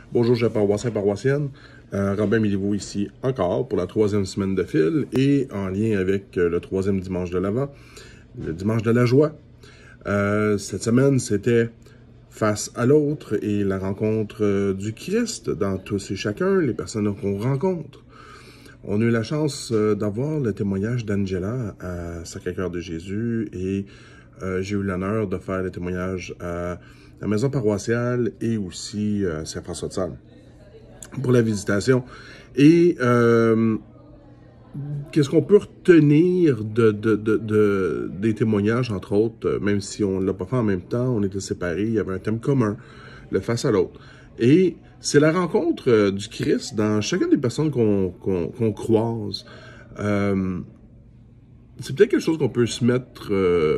Bonjour, chers paroissiens et paroissiennes. Robin Miliveau ici encore pour la 3e semaine de fil et en lien avec le 3e dimanche de l'Avent, le dimanche de la joie. Cette semaine, c'était face à l'autre et la rencontre du Christ dans tous et chacun, les personnes qu'on rencontre. On a eu la chance d'avoir le témoignage d'Angela à Sacré-Cœur de Jésus et j'ai eu l'honneur de faire le témoignage à la maison paroissiale et aussi à Saint-François de Sales pour la visitation. Et qu'est-ce qu'on peut retenir des témoignages, entre autres, même si on ne l'a pas fait en même temps, on était séparés, il y avait un thème commun, le face à l'autre. Et c'est la rencontre du Christ dans chacune des personnes qu'on croise. C'est peut-être quelque chose qu'on peut se mettre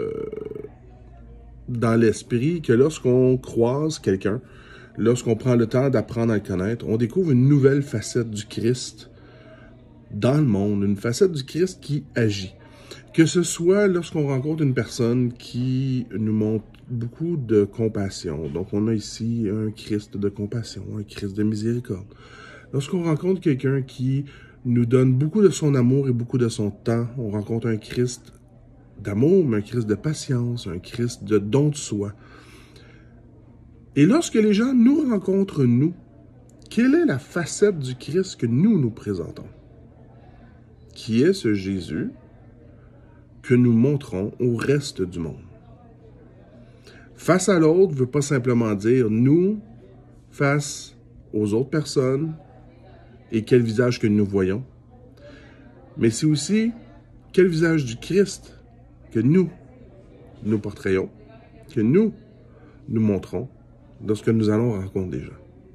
dans l'esprit, que lorsqu'on croise quelqu'un, lorsqu'on prend le temps d'apprendre à le connaître, on découvre une nouvelle facette du Christ dans le monde, une facette du Christ qui agit. Que ce soit lorsqu'on rencontre une personne qui nous montre beaucoup de compassion. Donc, on a ici un Christ de compassion, un Christ de miséricorde. Lorsqu'on rencontre quelqu'un qui nous donne beaucoup de son amour et beaucoup de son temps, on rencontre un Christ d'amour, mais un Christ de patience, un Christ de don de soi. Et lorsque les gens nous rencontrent, nous, quelle est la facette du Christ que nous présentons? Qui est ce Jésus que nous montrons au reste du monde? Face à l'autre ne veut pas simplement dire nous face aux autres personnes et quel visage que nous voyons, mais c'est aussi quel visage du Christ que nous portrayons, que nous montrons lorsque nous allons rencontrer des gens.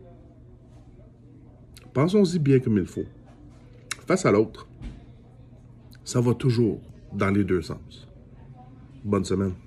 Pensons-y bien comme il faut. Face à l'autre, ça va toujours dans les deux sens. Bonne semaine.